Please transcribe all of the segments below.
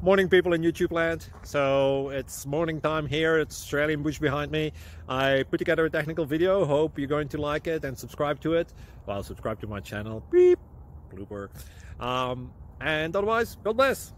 Morning people in YouTube land. So it's morning time here. It's Australian bush behind me. I put together a technical video. Hope you're going to like it and subscribe to it. Well, subscribe to my channel. Beep. Blooper. And otherwise, God bless.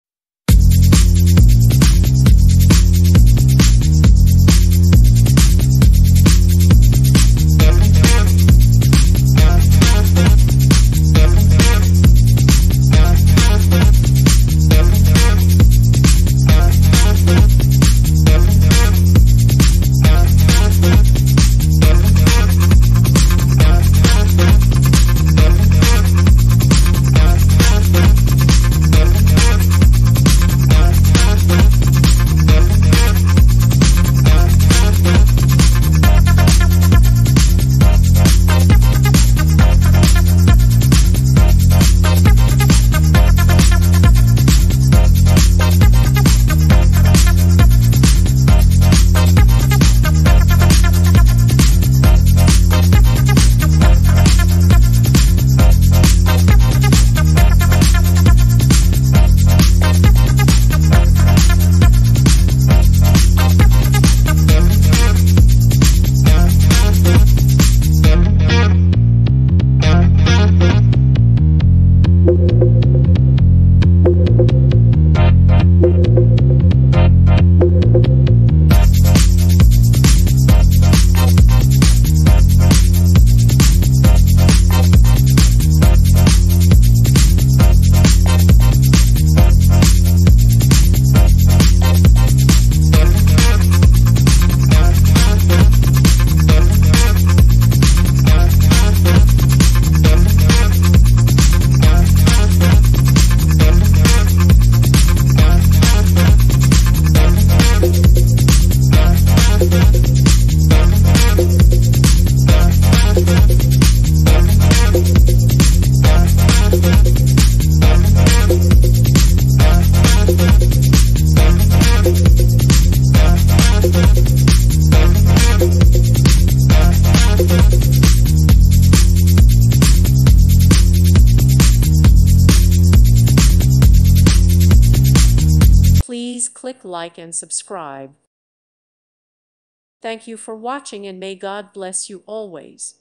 Please click like and subscribe. Thank you for watching and may God bless you always.